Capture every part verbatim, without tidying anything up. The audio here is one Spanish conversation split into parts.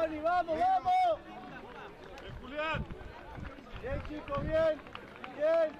Ronnie, vamos, vamos. Bien, Julián. Bien, chicos, bien. Bien.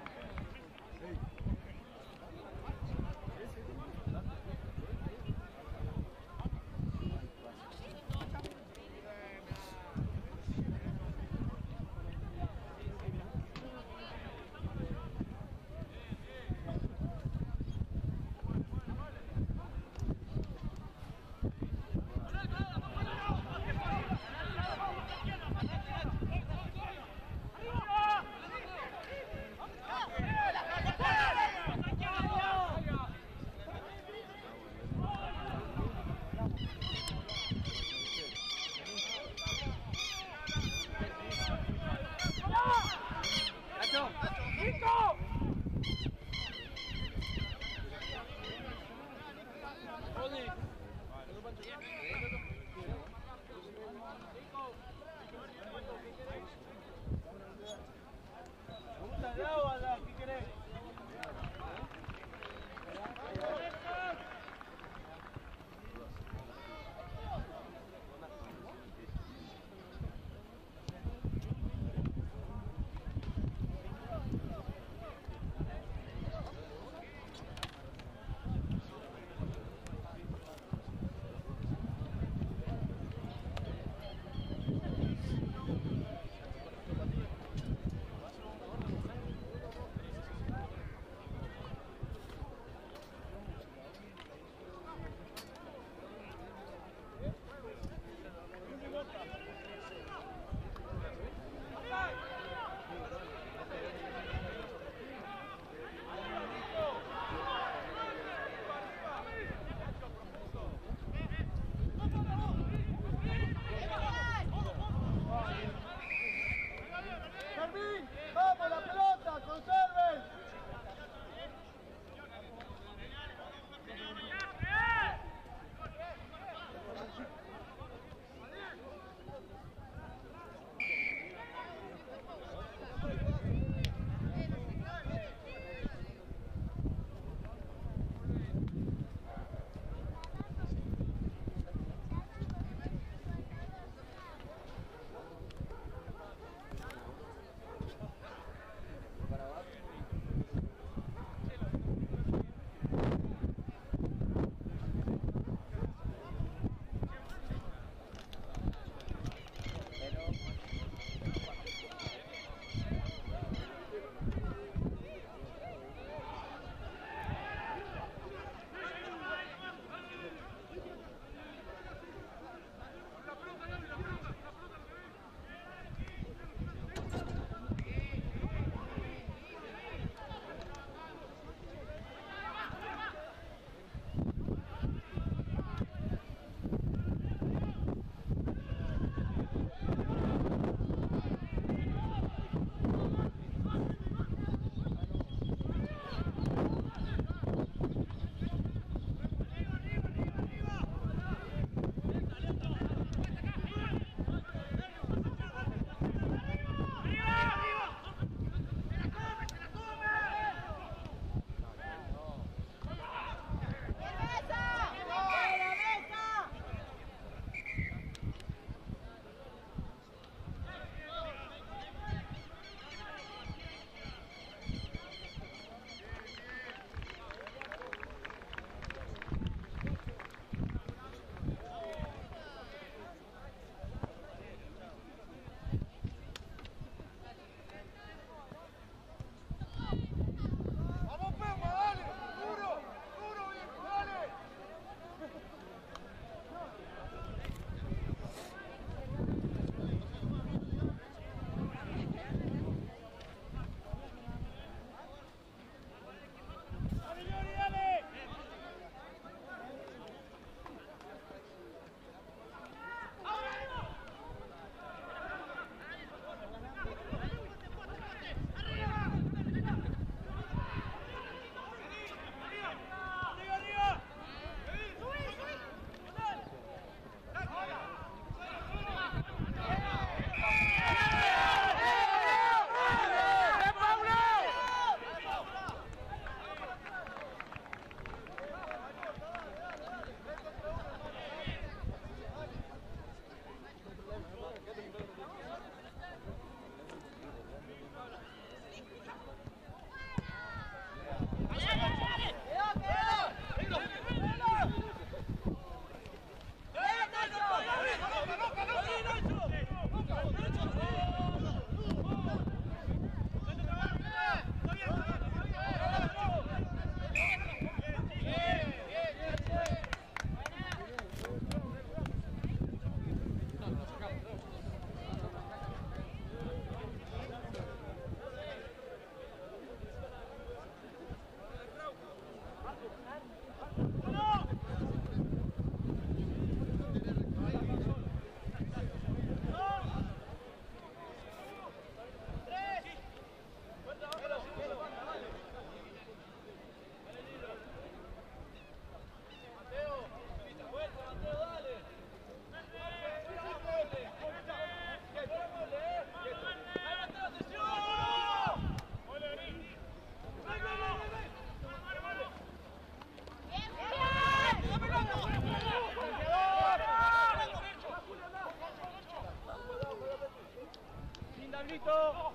Nachito.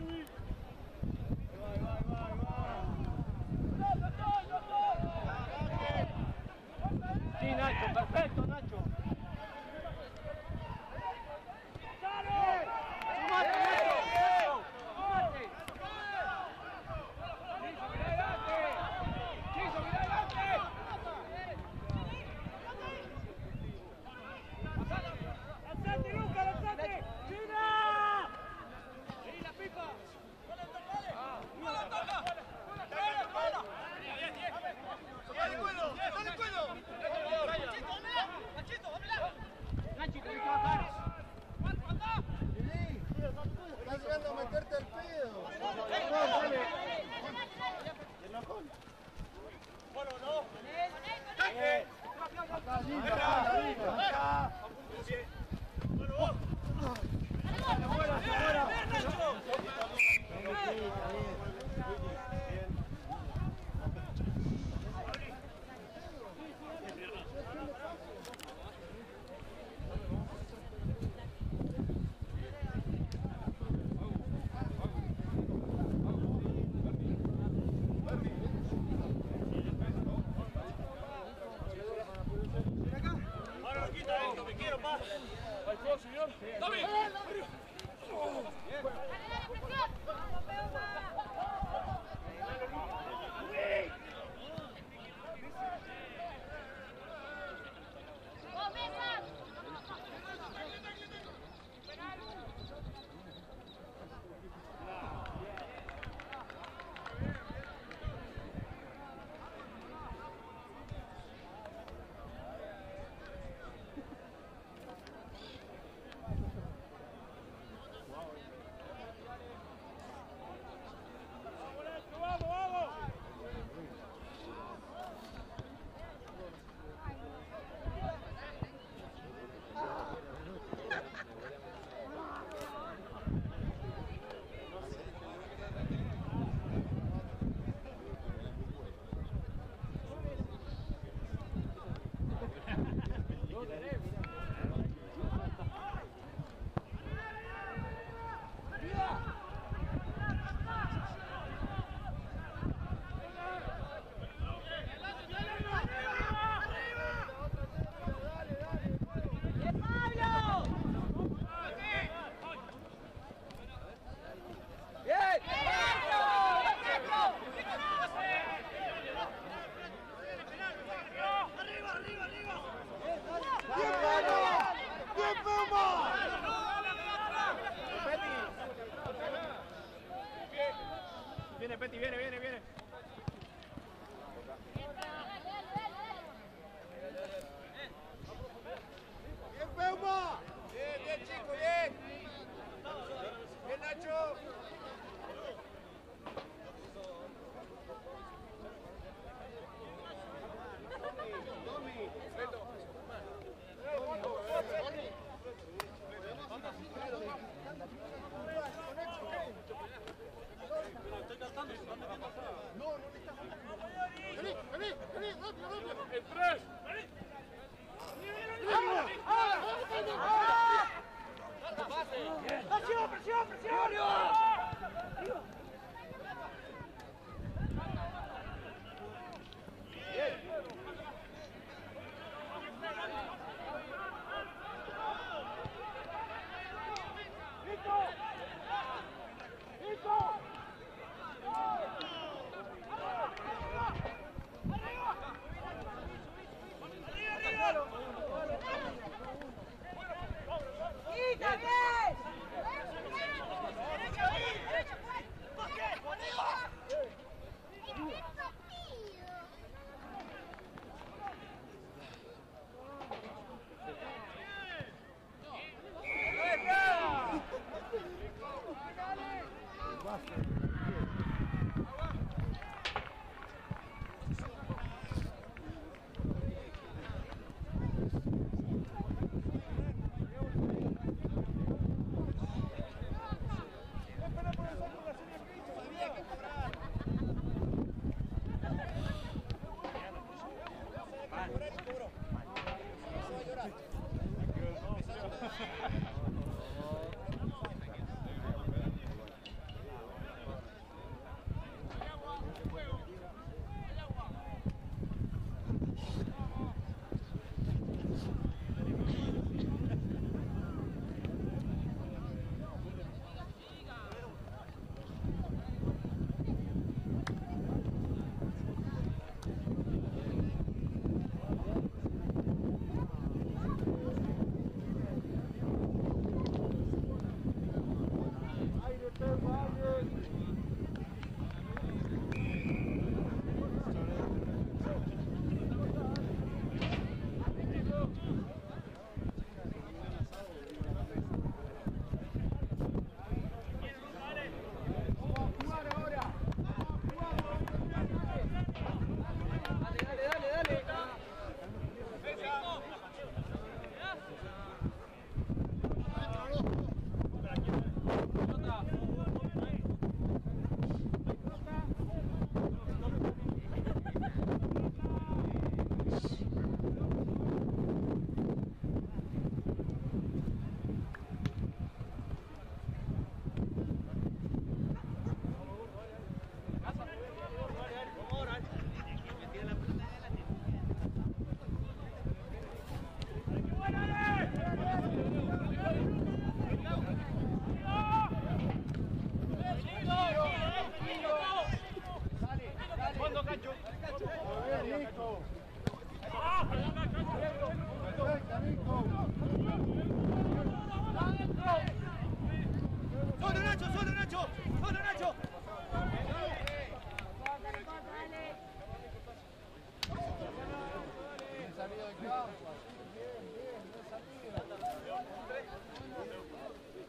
Sí, Nacho, perfecto, Nacho. ¡Sumate, Nacho! ¡Sumate! ¡Chiso, mira adelante! ¡Lanzate, Luca, lanzate! ¡China! ¡Sí, la pipa! ¡No la toca! ¡No la toca! ¡Dale, bola! ¡Dale, cuello! ¡Dale, cuello! ¡Nachito, dámela! ¡Nachito, dámela! ¡Nachito, hay que bajar! Estás llegando a meterte el pedo. ¡Dale! ¡Bueno, no! ¡Taque! ¡Acá, acá! ¡Bueno, vos! ¡Afuera, afuera! ¡Nacho! Ahora lo quita esto, me quiero más. ¿Al juego, señor? ¡Dame! ¡Vamos, vamos! Viene, Peti, viene, viene, viene. ¡Bien, Peuma! Bien, bien, chico, bien. Bien, Nacho. Estoy cantando. No, no le estás. Vení, vení, vení, rápido, rápido. ¡El tres! ¡Vení! ¡Presión, presión, presión! ¡Arriba! ¡Listo! ¡Listo! ¡Quita bien! ¡Derecha ahí! ¡Derecha! ¿Por qué? ¡Arriba!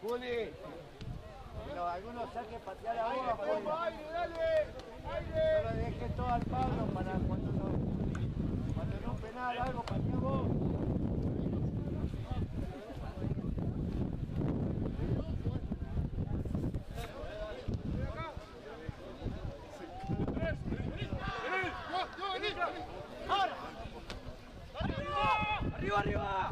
Juli, pero algunos saques patear a vos, Juli. ¡Aire, dale! No ¡Aire! lo dejes todo al Pablo para cuando no, cuando no un penal, algo patea vos. ¡Arriba, arriba!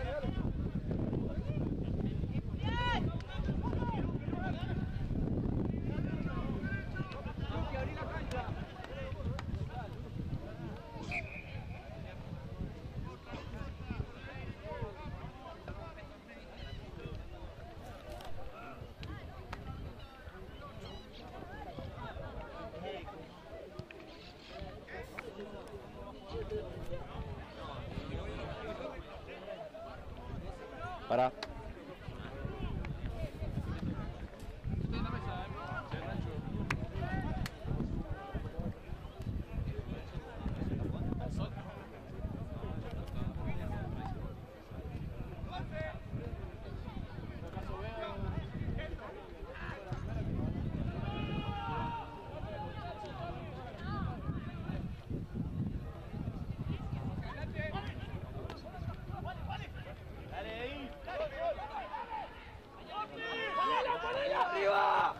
Para. ¡Arriba!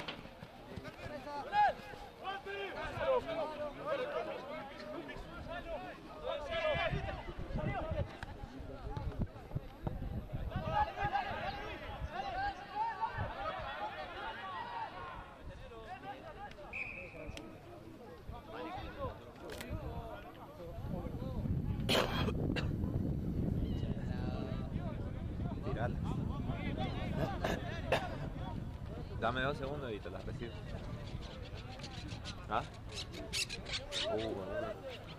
Tirala. Dame dos segundos y te las recibo. ¿Ah? Uh, bueno.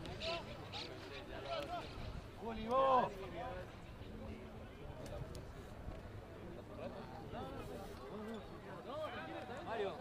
Juli, vos. Mario.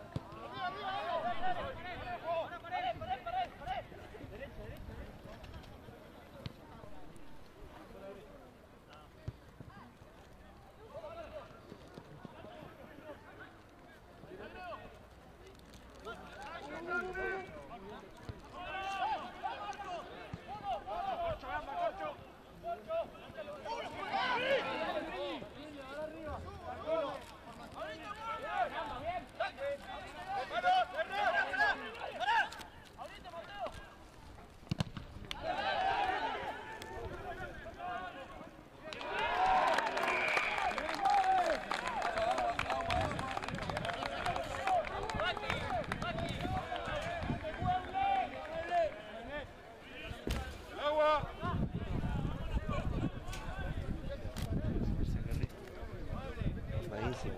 Buenísimo.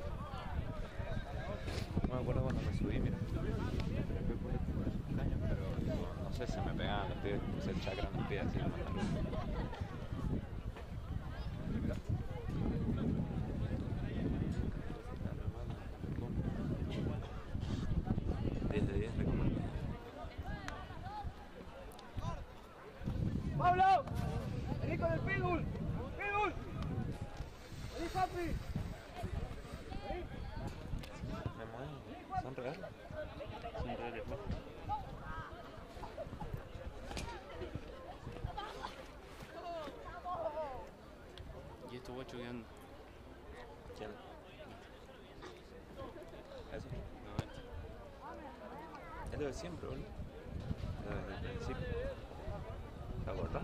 No me acuerdo cuando me subí, mira. Fue por el cumpleaños, pero no sé, se me pegaban los pies, puse el chakra en los pies así, nomás. Mira. diez de diez, recomiendo. ¡Pablo! ¡Vení con el pitbull! ¡Pitbull! ¡Vení, papi! Me mueven. ¿Son reales? Son reales, ¿no? ¿Y estos guachos qué andan? ¿Quién? ¿Eso? No, este. Es lo de siempre, boludo. Desde el principio. ¿Se acuerda?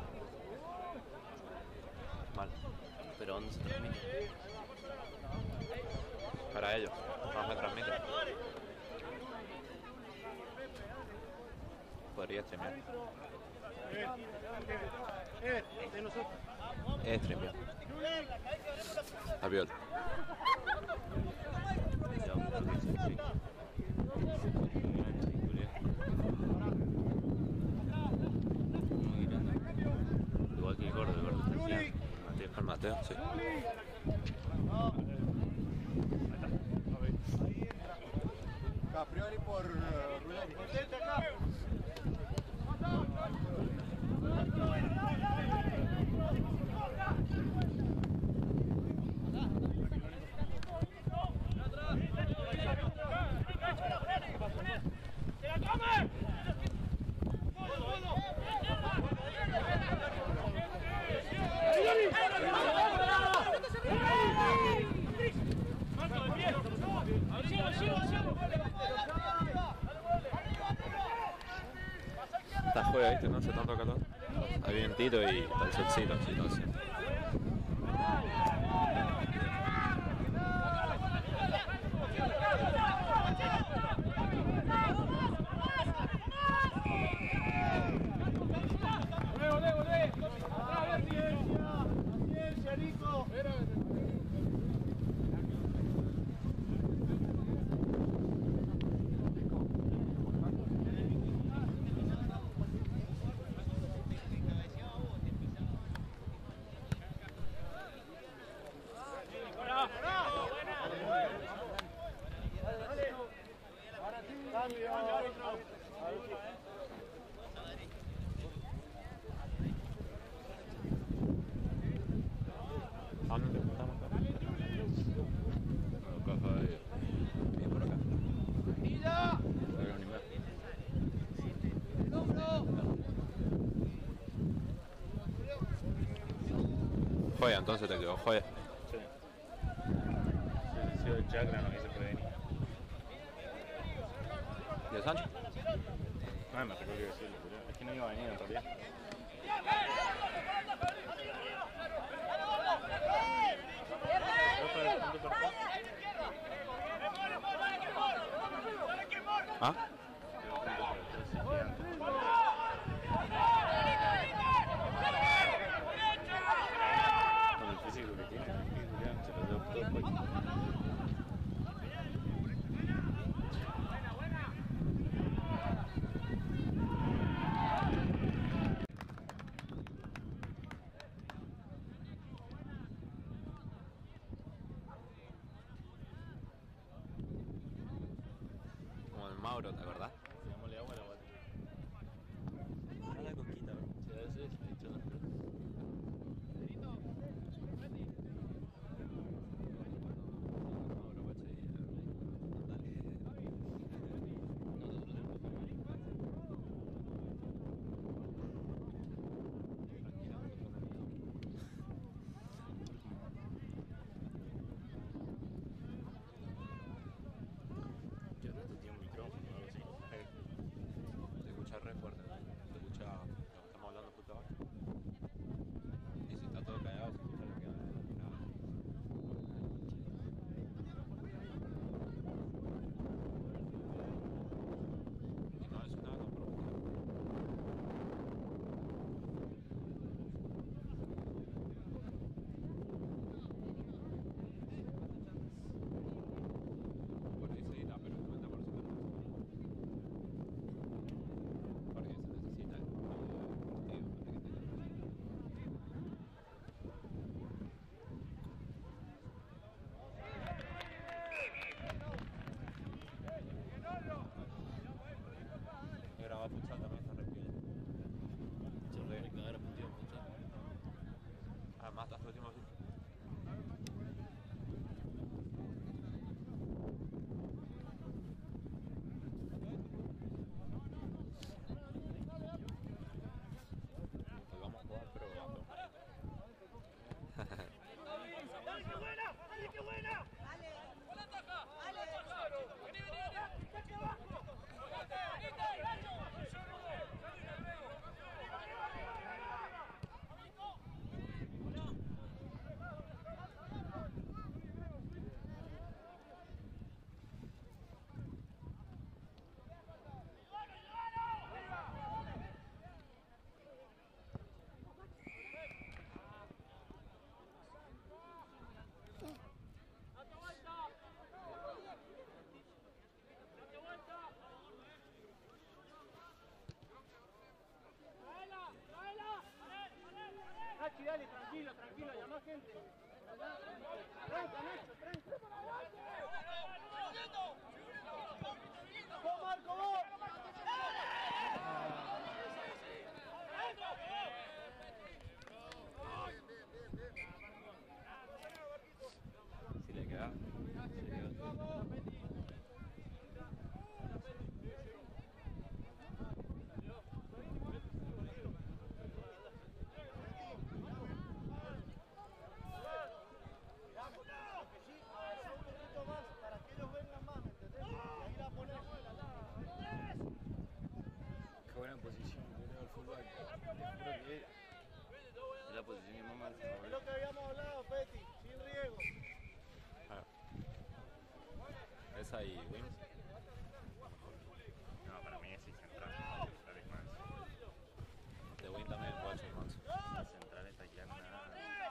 Mal. ¿Pero dónde se transmite? Para ellos. No me transmite. Podría streamear. Eh, de nosotros. Es streamear. Aviol. Ya, porque sí, sí. Igual que el gordo, el gordo está haciendo. Mateo. ¿El Mateo? Sí. Caprioli por uh, Ruggeri. vientito y está el solcito, así, entonces. Paciencia, Nico. ¿A dónde te juntamos acá? Acá, Javier. Bien por acá. Acá un nivel. Joya, entonces te quedó joya. Sí. Sí, el chakra no quise prevenir. ¿Y el Sancho? No, me recuerdo que decirlo, pero es que no iba a venir en realidad. ¿Ah? Con el físico que tiene, se lo dio todo puesto. Como el Mauro, ¿te acordás? Démosle agua a la botella. A la coquita, bro. Sí, a veces he hecho dos cosas. Mauro, guacho, y dale. Yo no tenía un micrófono o algo así. Mesa y Wim. No, para mí es central. Central es más. De Wim también, Guacho y Manso. La central está tirando nada.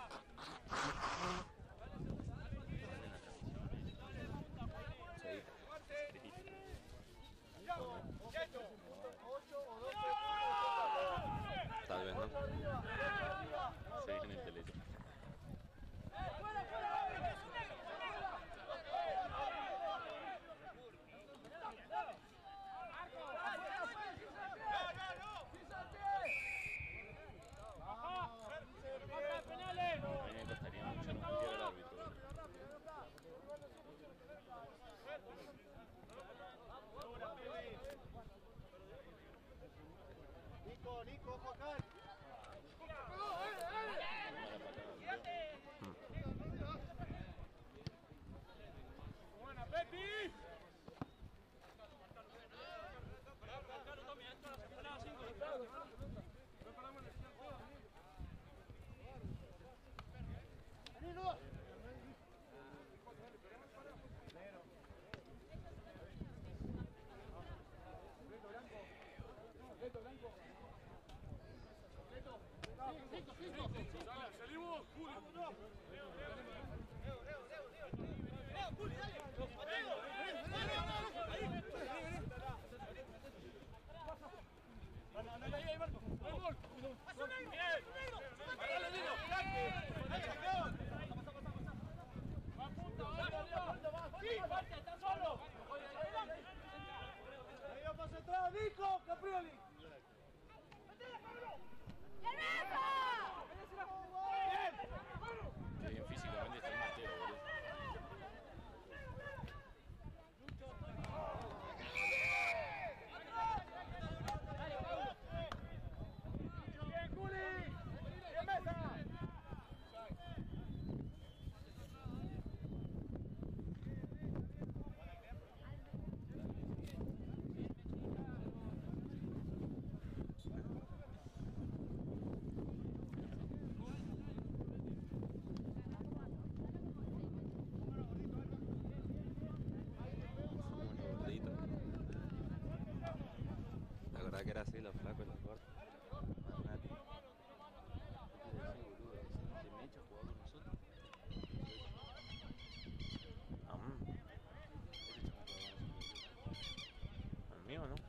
Sí. Tal vez no. Se viene inteligente. A mí me costaría mucho no cambiar el árbitro. Nico, Nico, ojo acá. ¡Buena, Pepi! ¡Salimos! ¡Juli! ¡Juli, dale! ¡Mateo! ¡Ahí! ¡Ahí, ahí, Marco! ¡Ahí, gol! ¡Haz un negro! ¡Bien! ¡Un negro! ¡Dale, Dino! ¡Ahí, campeón! ¡Va punta, va! ¡Sí! ¡Parte, está solo! ¡Ahí va para atrás, Nico! ¡Caprioli! Qué bien físicamente está el Mateo, boludo. ¡Bien, Juli! ¡Bien, Mesa! La verdad que era así, los flacos y los gordos. Imagínate. ¿De Mecha jugaba con nosotros? Ah, mm. El mío, ¿no?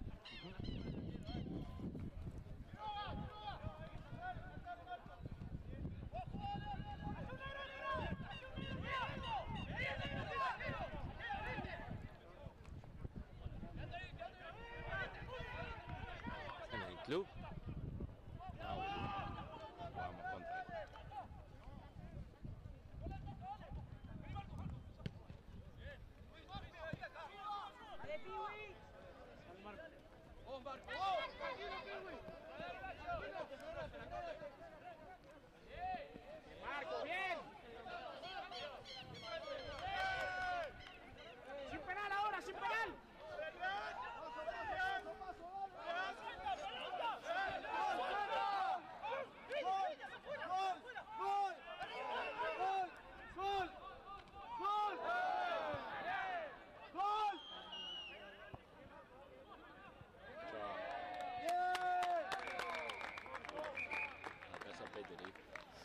En el club. No, boludo. Jugamos contra él. ¡Dale, Piwi! ¡Vamos, Marco! ¡Marco, bien! ¡Sin penal ahora, sin penal! La casa Peter ahí.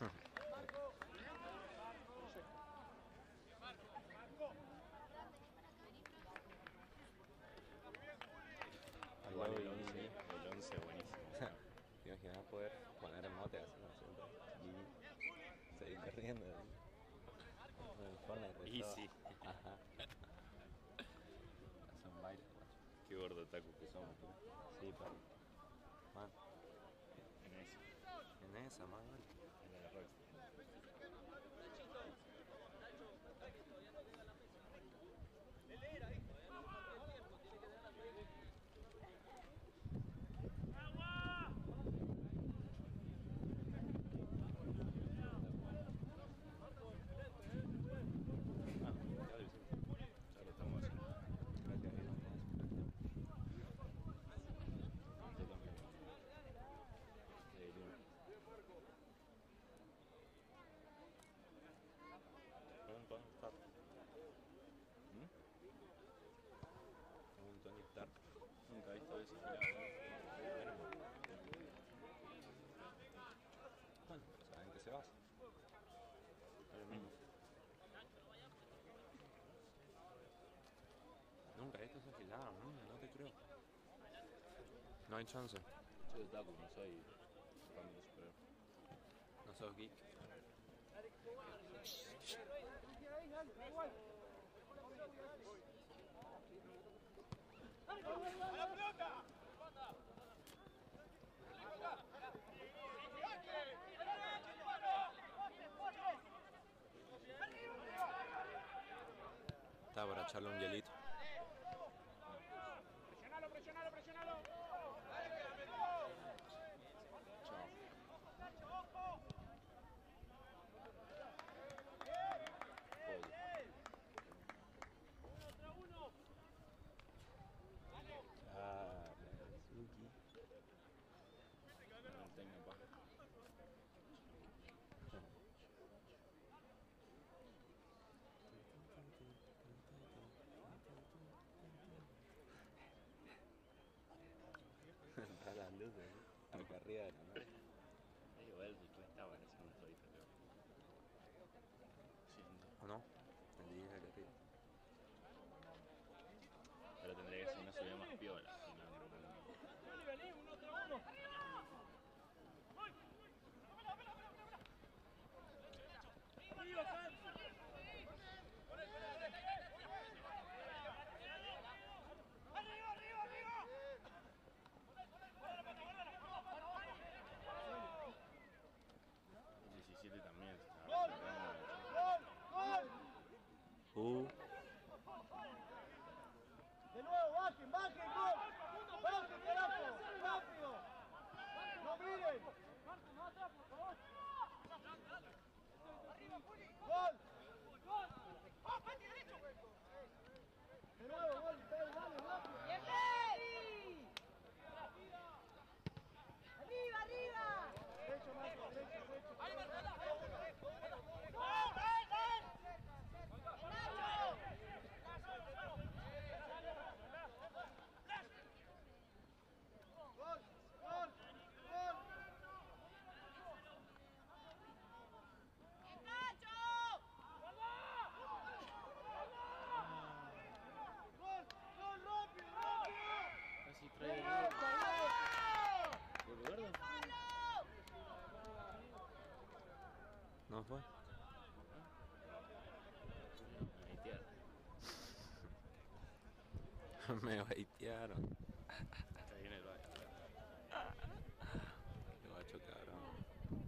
Igual el once, el once buenísimo. ¿Te imaginas poder poner el mote así, no siempre? Y seguir riendo. Con el Fortnite de Y todo. sí. Ajá. Hace un baile, guacho. Qué gordo taco que somos, tío. Sí, pero. Man, En eso, en esa, man. en la Rockstar. Ah, ya lo hicimos. Ya lo estamos haciendo. Gracias a Dios. Yo también. Eh, Lima. gritar. Nunca he visto eso. Mirá, Bueno, saben que se va. es lo mismo. Nunca esto se afilaron, no, no te creo. No hay chance. Soy otaku, no soy fan de superhéroes. No sos geek. ¡A la pelota! Está para echarle un hielito. Presionalo, presionalo, presionalo. Chao. Ah, Suki. No tengo paja. Está las luces, ¿no? Acá arriba de la mesa. Ahí igual el que estaba en ese momento ahí, pero... Siendo. ¿O no? El día de arriba. Pero tendría que ser una subida más piola, si no, no, no. Vení, vení, uno tras uno. Arriba, Sanz. Arriba, arriba, arriba. diecisiete también. Está ¡Gol! ¡Gol! ¡Gol! Uh, De nuevo, bajen, bajen, gol. Bajen, carajo. Rápido. No miren. Gol. Gol. De nuevo, gol. Dale, dale, rápido. ¡Arriba, arriba! Derecho, Marco, derecho, derecho. ¡Ahí, Marcela! ¡Gol, gol, gol! ¡Nacho! Gol, gol, gol. ¡Nacho! Gol, gol, rápido, rápido. Casi trae el ¡Vamos, gol. vamos! ¿Gol gordo? ¡Pablo! ¿no fue? Ahí tierra. Me baitearon. Ahí viene el baile. Qué guacho cabrón.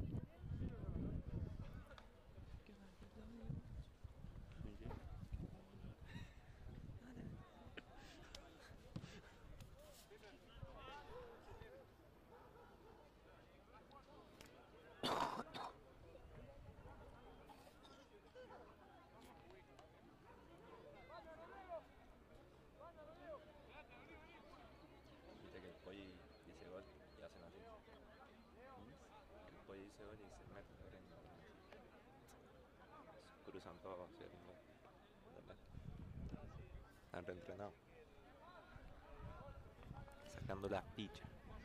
Viste que el pollo dice gol y hacen así. El pollo dice gol y se mete corriendo. Cruzan todos hacia el gol. ¿Verdad? Están reentrenados. Sacando las pichas.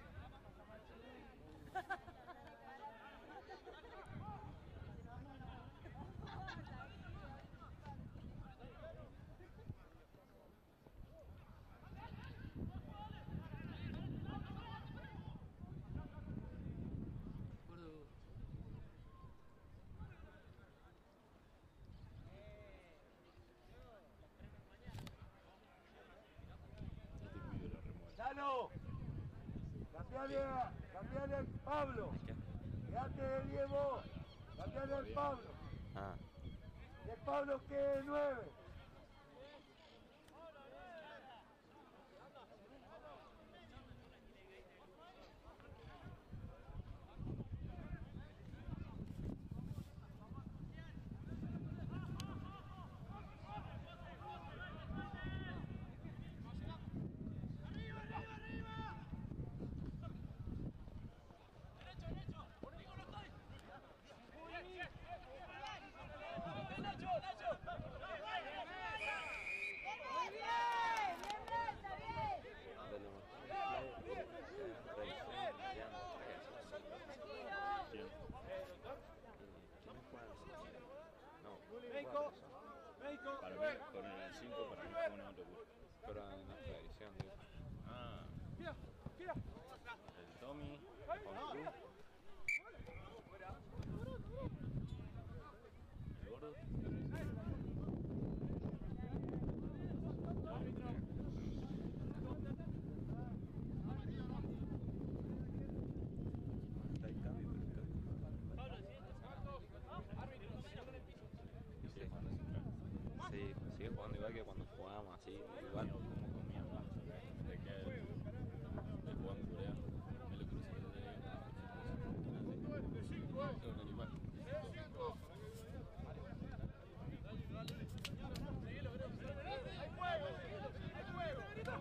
Este pibe lo remueve. Dalo. Cambiale, a- cambiale al Pablo. ¿Qué? Quédate de Diego. Cambiale al Pablo. Ah, Y el Pablo que nueve. ¡Arriba, arriba, arriba! ¡Derecho, derecho! ¡Conmigo no estoy! ¡Bien, bien! ¡Nacho, Nacho! Para mí, ponen el cinco para mí fue un otro curso. Pero en nuestra edición, digo. Ah, Mira, mira. el Tommy, Juan Cruz. El gordo. Está el cambio, pero Y sigue jugando central. sí, sigue jugando igual que cuando jugábamos así, igual. Como comíamos. De que el Juan Corea me lo crucé de un animal. Hay fuego, hay fuego.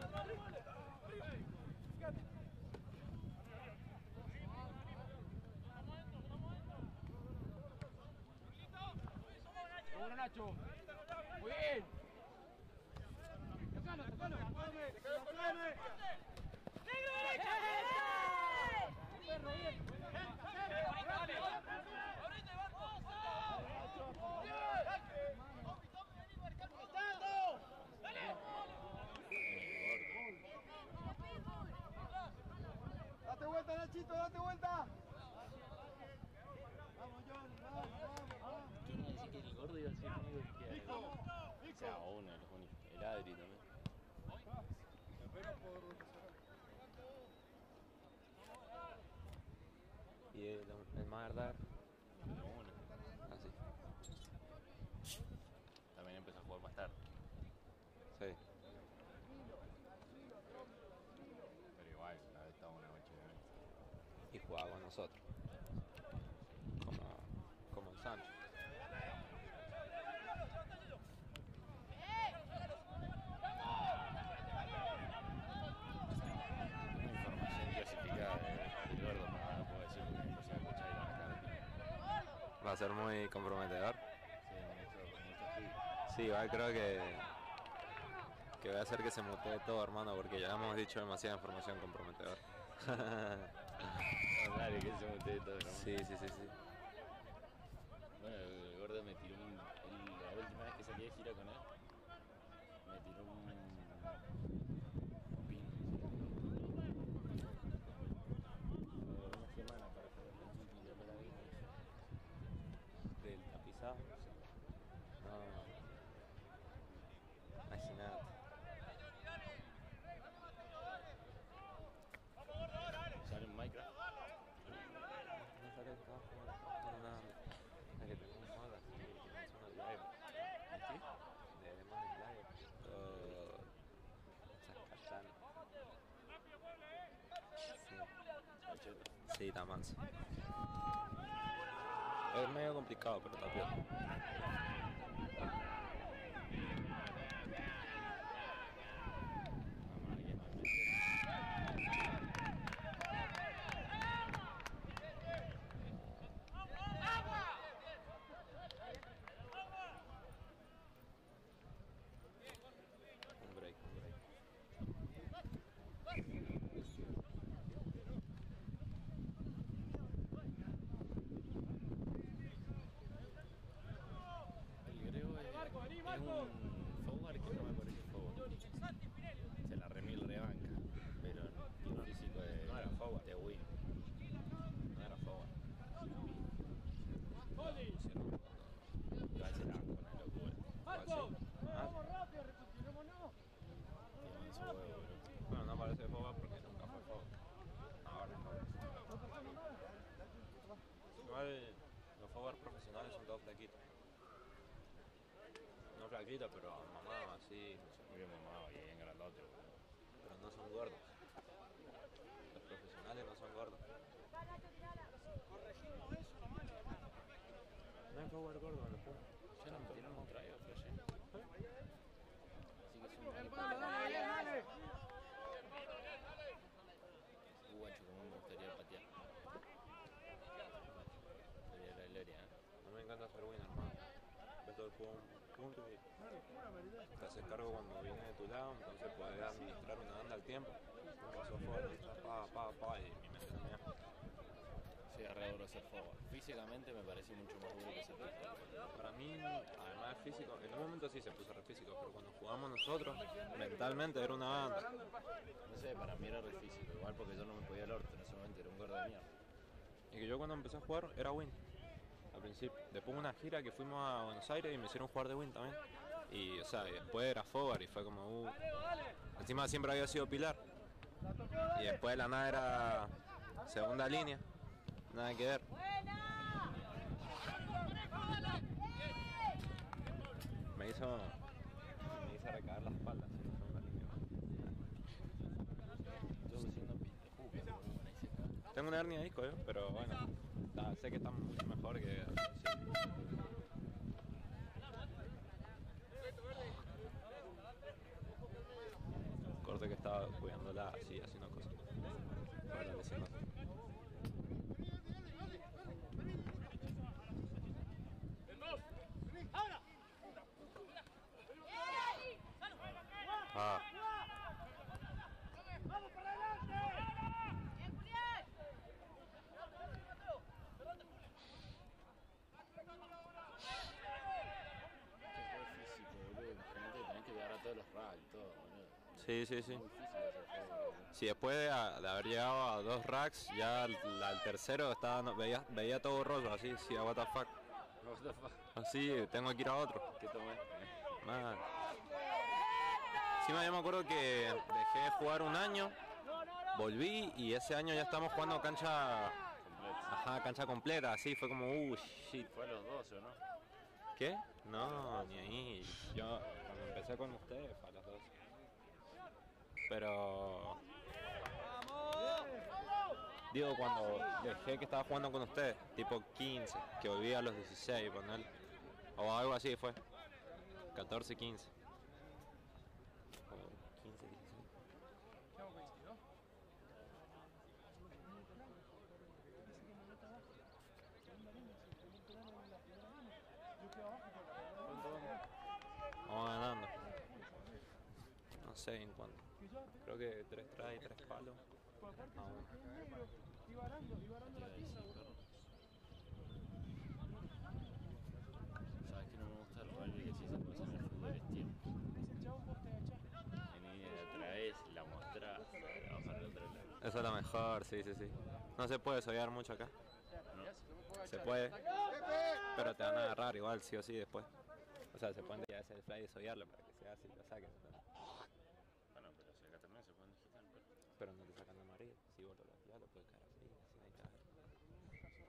Bueno, Nacho. Muy bien. Tocalo, tocalo. ¡Tocame! ¡Negro derecha! Perro, bien. Dale. Ahorita va todo. Date vuelta, Nachito, date vuelta. Vamos, Johnny, vamos, vamos, vamos. ¿Quién iba a decir que el gordo iba a ser el único que o sea, uno de los únicos. El Adri también. Y el, el más verdad, Pero uno. así. También empezó a jugar más tarde. Sí. Pero igual, la vez estaba una noche de Y jugaba con nosotros. Como, como el Sancho. Una información clasificada de- del gordo, pero no puedo decir porque no se va a escuchar y van a estar. Va a ser muy comprometedor. Sí, mucho, mucho frío. Sí, igual creo que que voy a hacer que se mutee todo, hermano, porque ya hemos dicho demasiada información comprometedora. Dale, que se mete todo. ¿No? Sí, sí, sí, sí. Bueno, el gordo me tiró un. el- la última vez que salí de gira con él, me tiró un. un pin. Fue una semana para hacer el principio y después la vi. Del tapizado. No. Imagínate. ¿Sale en Minecraft? No sale el trabajo, no, nada. Es que tenemos mod así, tenemos una live. ¿Sí? De mod live. Todo. Chascachán. Sí. Sí, está manso. Es medio complicado, pero está peor. Mamá, que me metí. Un break, un break. El griego es, es un forward que no me parece forward. Se la remil rebanca, pero tiene un físico de, No era forward. de win. No era forward. Igual se la banca una locura. ¡Marco! Ah, ¡Vamos rápido, recuperémonos! Tiene su huevo, bro. bueno, no parece forward porque nunca fue forward. Ahora es forward. Igual los forward profesionales son todos flaquitos. No flaquitos, pero mamados así, Muy bien mamado y bien grandote, bro. pero no son gordos. Los profesionales no son gordos. No hay forward gordo en los puntos. Ya no me tienen un traído, Flash. Así que es un ¡Dale, dale, dale! un guacho como me gustaría patear. Sería la gloria, ¿eh? A mí me encanta hacer win, hermano. Ves todo el juego un punto y te haces cargo cuando viene de tu lado, entonces podés administrar una banda al tiempo. Un paso fuerte, pa, pa, pa, y mi mente también. Sí, a es re duro ser forward. Físicamente me parece mucho más duro que ser forward. Para mí, además de físico, en un momento sí se puso re físico, pero cuando jugamos nosotros, mentalmente era una banda. No sé, para mí era re físico, igual porque yo no me podía el orto en ese momento, era un gordo de mierda. Y que yo cuando empecé a jugar era win, al principio. Después una gira que fuimos a Buenos Aires y me hicieron jugar de win también. Y, o sea, y después era forward y fue como, uh. Encima siempre había sido pilar. Y después de la nada era segunda línea, nada que ver. Me hizo, me hizo recaer la espalda en la segunda línea. Yo siendo piste juca, boludo, ahí se cae. Tengo una hernia de disco, ¿eh? Pero bueno, ta, sé que está mucho mejor que... Sí. Corte que estaba cuidándola así, haciendo cosas. Para la lesión. Ah. ¡Vamos para adelante! Qué físico, boludo. Imagínate que tenés que llegar a todos los racks y todo, boludo. Sí, sí, sí. Muy difícil hacer forward, boludo. Sí, después de, de haber llegado a dos racks, ya al, al tercero estaba, no, veía, veía todo borroso, así, decía, what the fuck. What the fuck? Así, tengo que ir a otro. ¿Qué tomé? Man. Sí, yo me acuerdo que dejé de jugar un año, volví y ese año ya estamos jugando cancha, Completo. ajá, cancha completa, así, fue como, uh, shit. Fue a los doce, ¿no? ¿Qué? No, ni ahí. Yo cuando empecé con ustedes fue a las dos. Pero... Digo, cuando dejé que estaba jugando con ustedes, tipo quince, que volví a los dieciséis, ponerle. O algo así fue. catorce, quince. O quince, dieciséis. Vamos ganando. No sé en cuánto. Creo que tres trae y tres palos. A uno. ¿Sabes que no me gusta el rugby? Que sí se puede hacer en el fútbol es tiempo. Vení de otra vez, la mostrás, la vamos para el otro lado. Eso es lo mejor, sí, sí, sí. No se puede soñar mucho acá. ¿No? Se puede, pero te van a agarrar igual, sí o sí, después. O sea, se pueden ya hacer el fly y soñarlo para que sea así, lo saquen. Bueno, pero si acá también se pueden digitar, pero... Pero no te sacan de amarillo. Si vos lo ya lo puedes caer así, así ahí cae.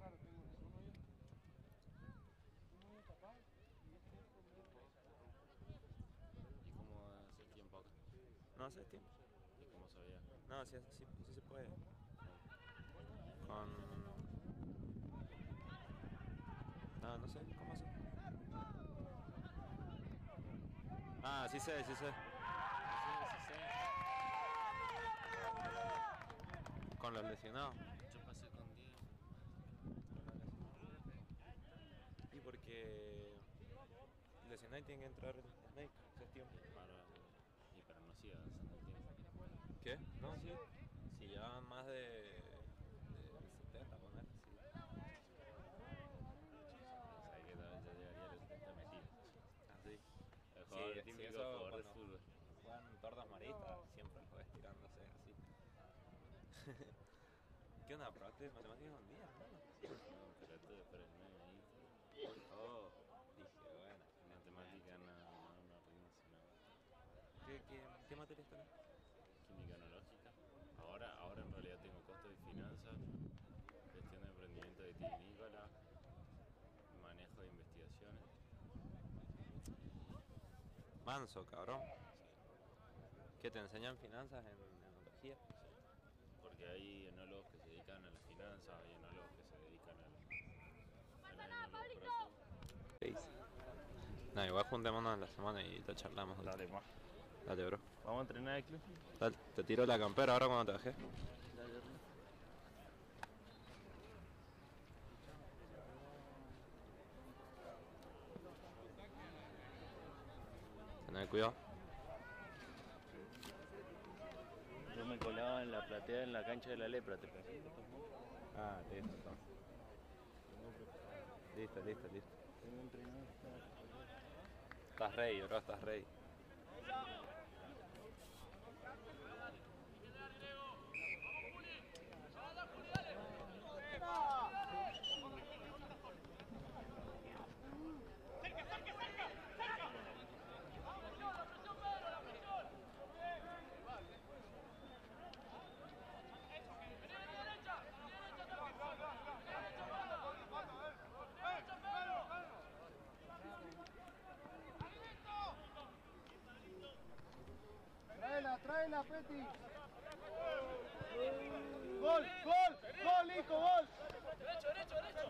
¿Y cómo hace tiempo acá? No hace tiempo. ¿Y cómo sabía? No, sí, sí, sí se puede. Con... No, no sé, ¿cómo hace? Ah, sí sé, sí sé. Con los lesionados. Yo pasé con Diego. Y porque lesionado tiene que entrar el Snake, ese es tiempo. Para... Y pero no siga avanzando el tiempo. ¿Qué? No, sí. Si llevan más de, de setenta, poner, sí. Sabes que tal vez ya llegaría a los setenta metidos. Así. El jugador Sí, típico sí, eso jugador de cuando fútbol. juegan tortas maristas, siempre lo ves tirándose así. ¿Qué onda? ¿Probaste matemáticas un día? No, pero todo para el meme ahí. Oh, dije, bueno. Matemática no, no, no rinse, no. ¿Qué, qué, qué materias tenés? Química analógica. Ahora, ahora en realidad tengo costos y finanzas, gestión de emprendimiento vitivinícola, manejo de investigaciones. Manso, cabrón. ¿Qué te enseñan finanzas en enología? Porque hay enólogos que se dedican a las finanzas, hay enólogos que se dedican al... ¡Pasa nada, Pablito! seis. No, igual juntémonos en la semana y te charlamos. Dale, más. Dale, bro. ¿Vamos a entrenar el club? Dale, te tiro la campera ahora cuando te bajé. Dale, dale. Tener cuidado. Yo me colaba en la platea en la cancha de la lepra, ¿te pensé? Ah, listo, entonces. Listo, listo, listo. Estás ready, bro, estás ready. Tráela, tráela, Peti. Gol, gol, gol, Nico, gol. Derecho, derecho, derecho.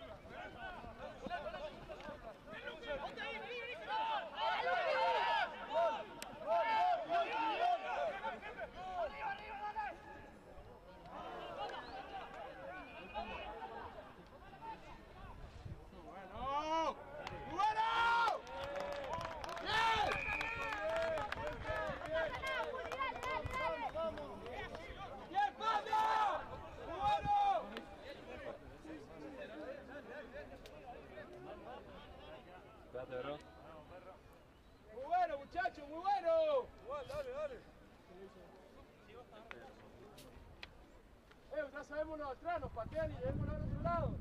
Ponte ahí, vení, vení, se va. Gol, gol, gol, gol. Arriba, arriba, dale. ¡Bueno! ¡Bueno! ¡Bien! ¡Vamos! ¡Bien, Pablo! ¡Bueno! Espérate, bro. Muy bueno, muchachos, muy bueno. Igual, dale, dale. Eh, ya sabemos los atrás, nos patean y llevémoslo al otro lado.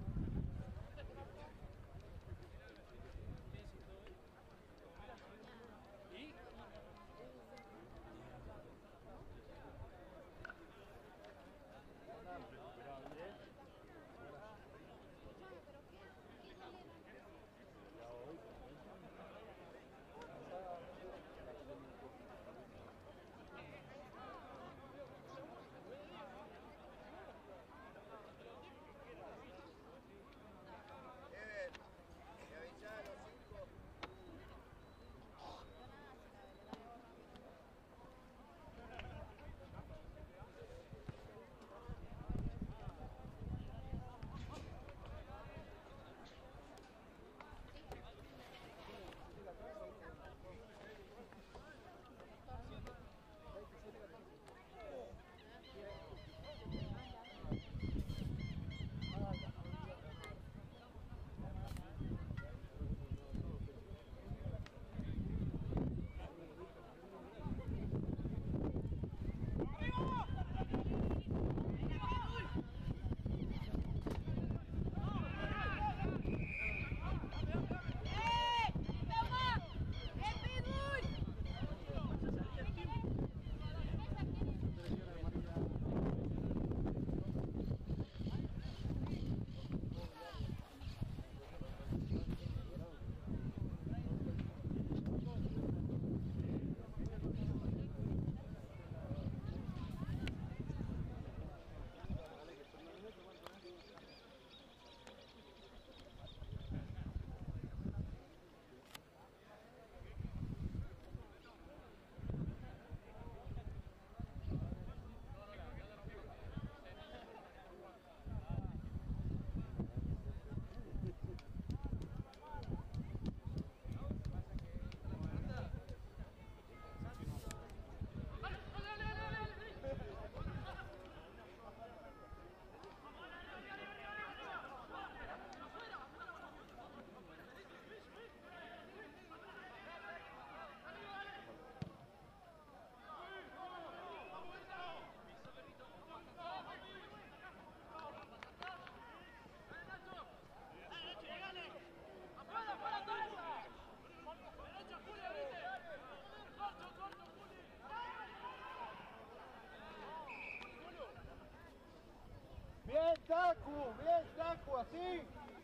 Bien, Taku, bien, Taku, así,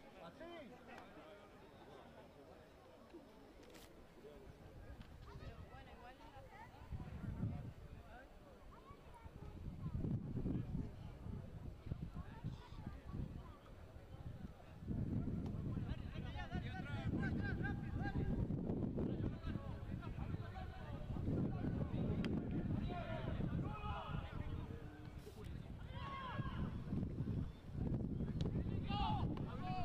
así. ¡Vamos!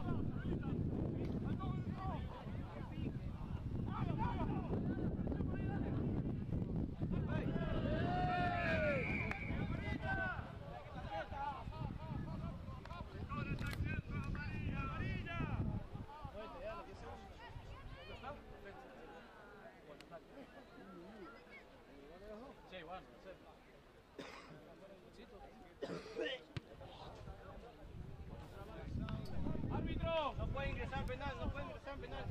¡Árbitro! No puede ingresar penal, no puede ingresar penal.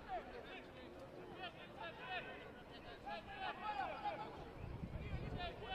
¡Vamos!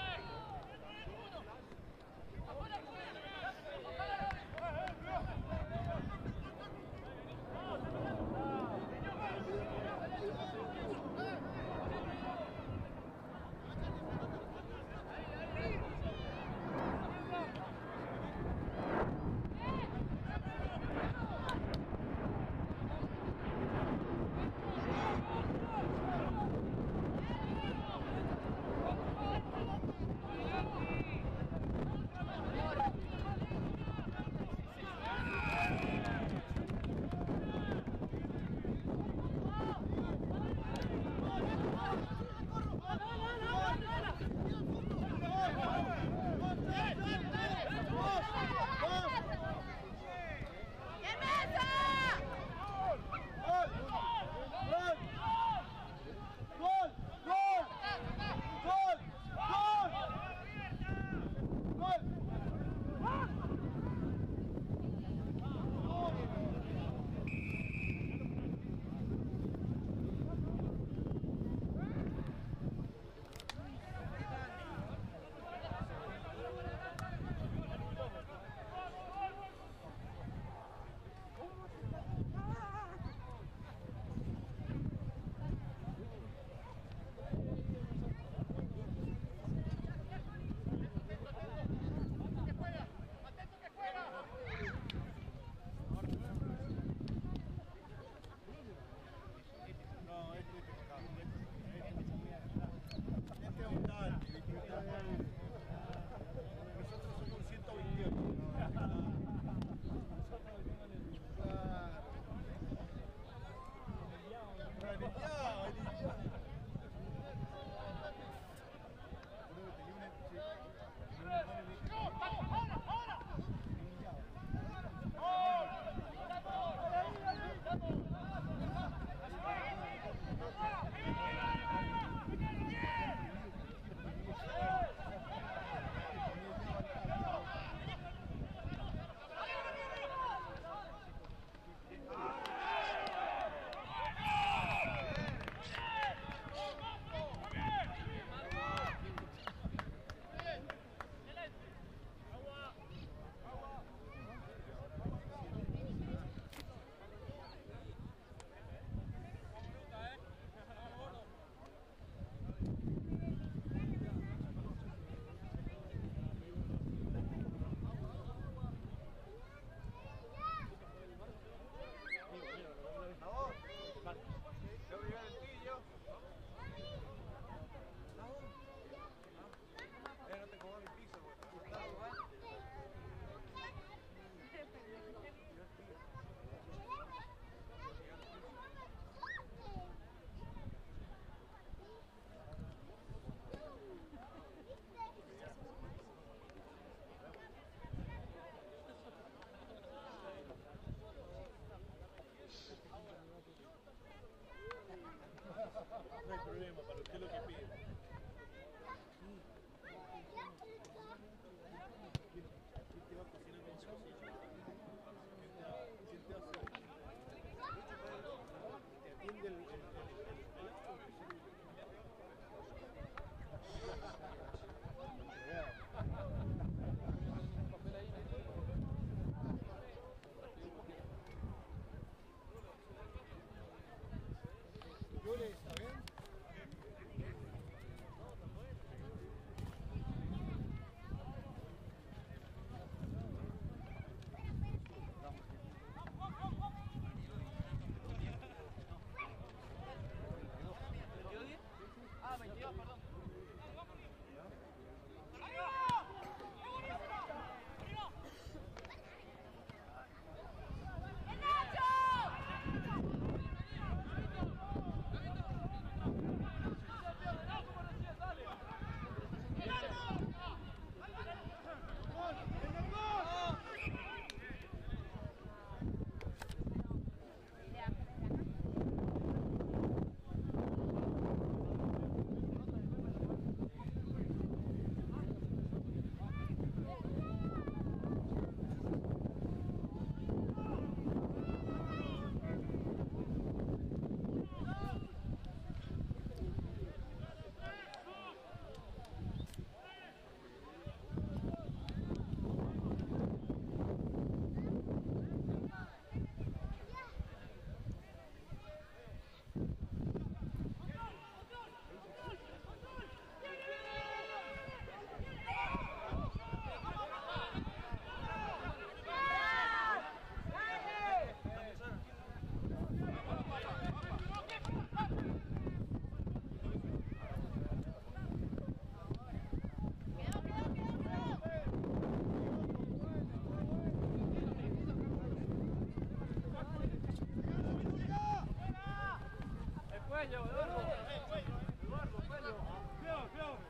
Cuello, Eduardo. Eduardo, cuello. Cuidado, cuidado.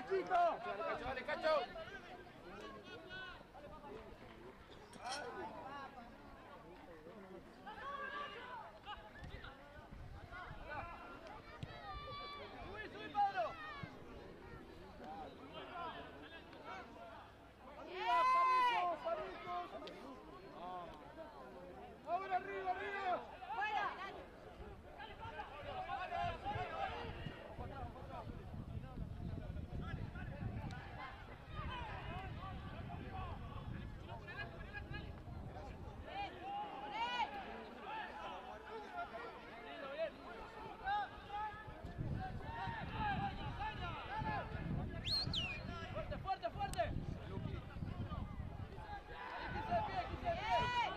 Cachito! Dale, Cacho. ¡Subí, subí, Pablo! ¡Arriba, Parizos, Parizos! ¡Ahora arriba, arriba! ¡Fuerte, fuerte, fuerte! Ahí, quise de pie, quise de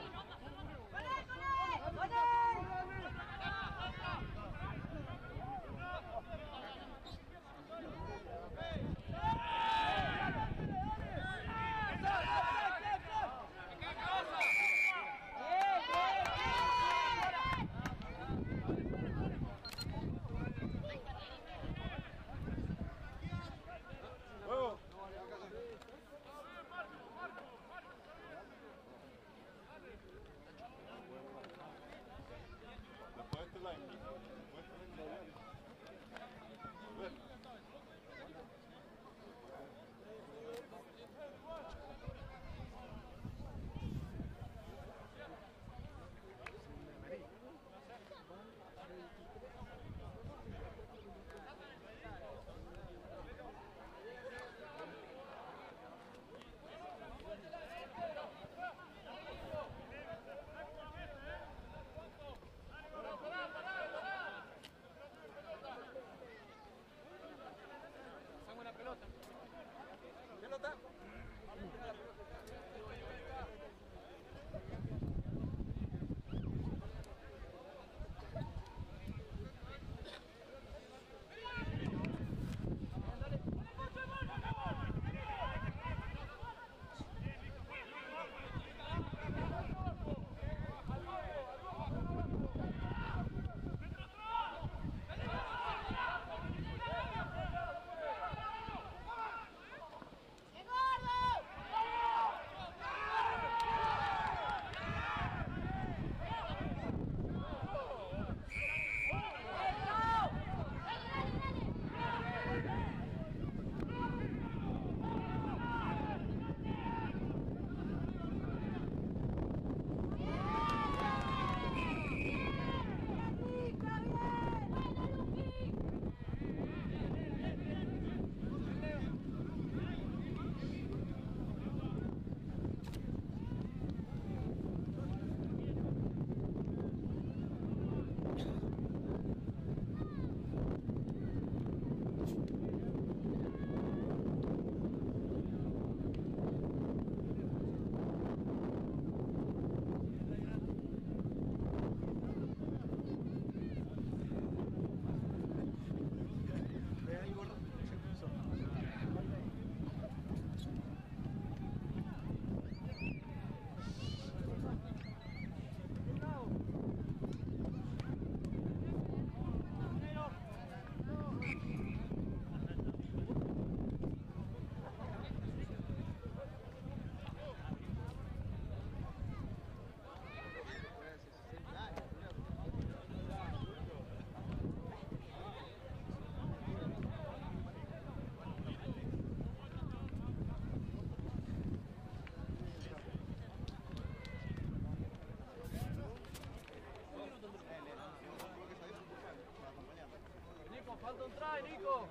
Falta un try, Nico.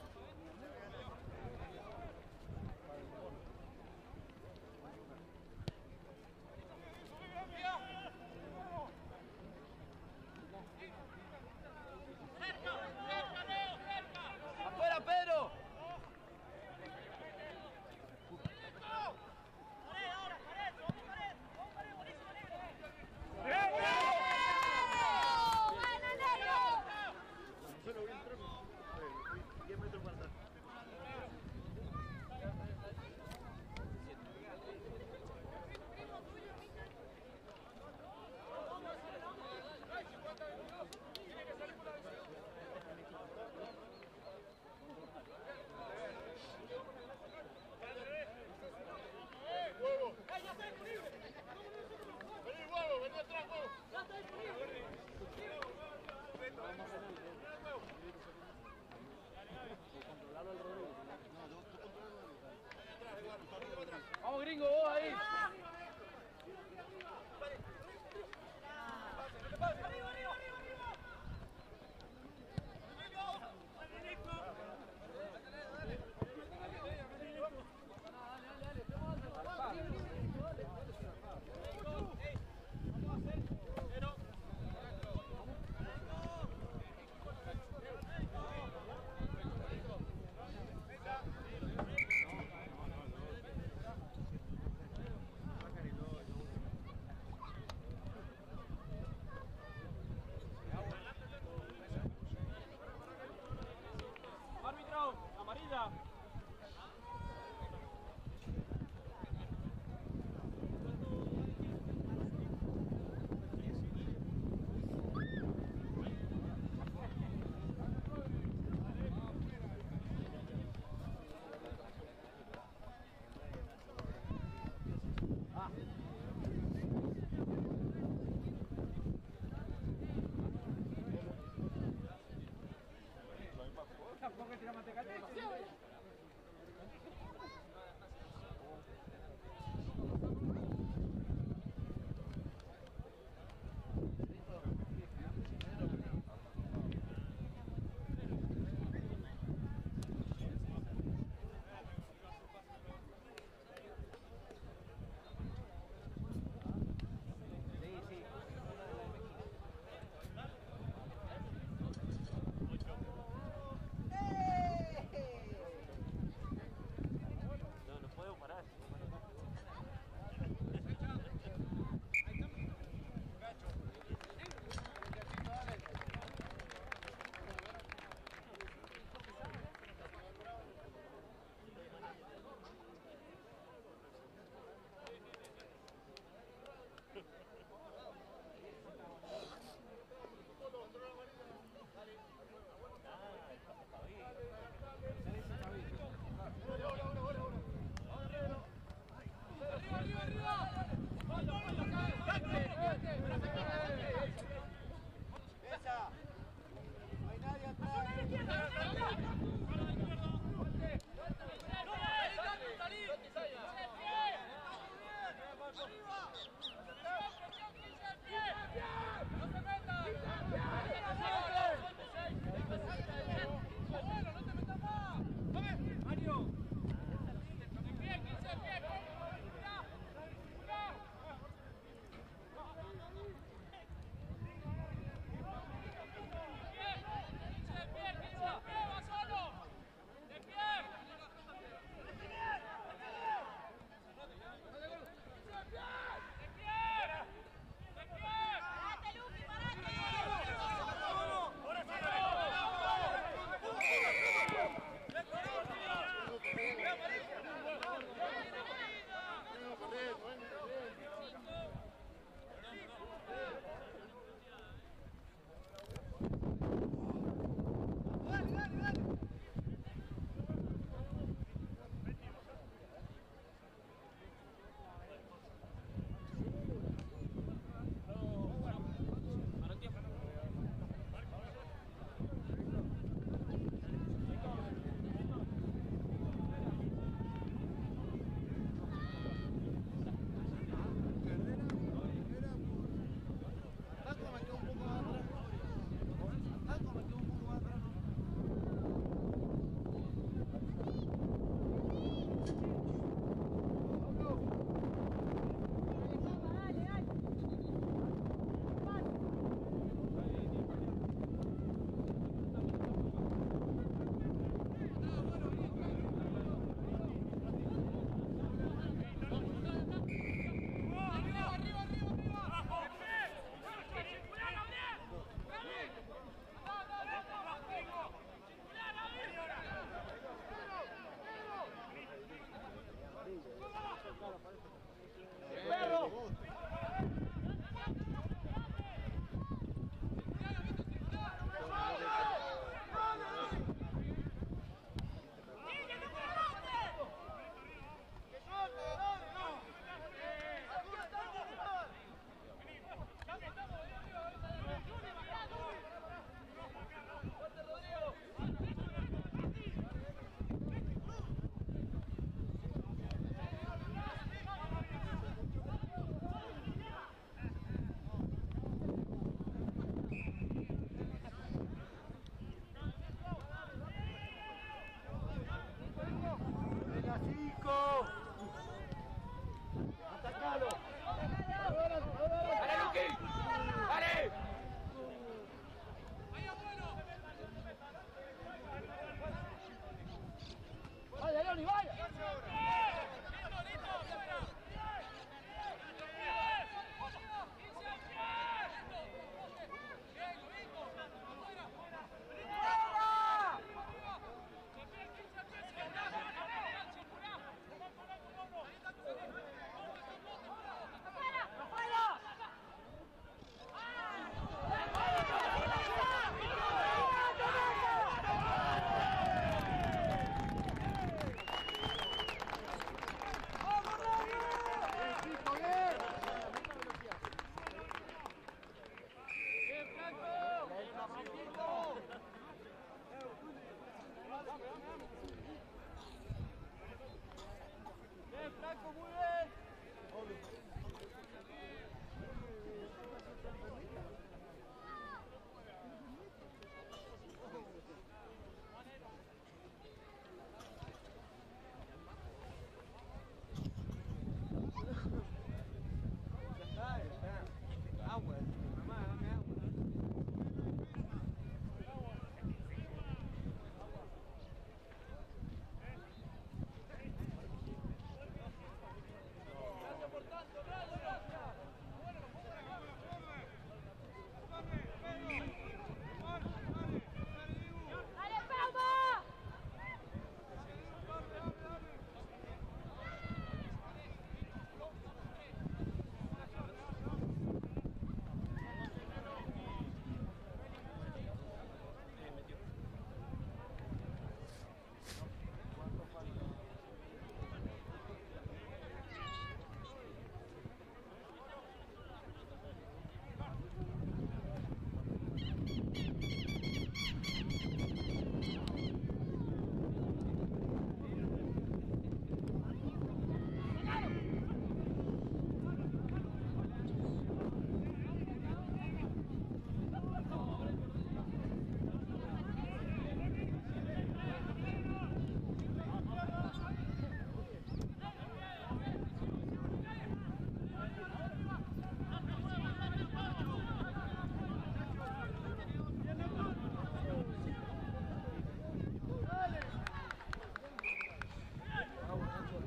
¡Afuera, Pedro! Solo vi el tren. amarilla.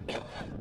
Dale.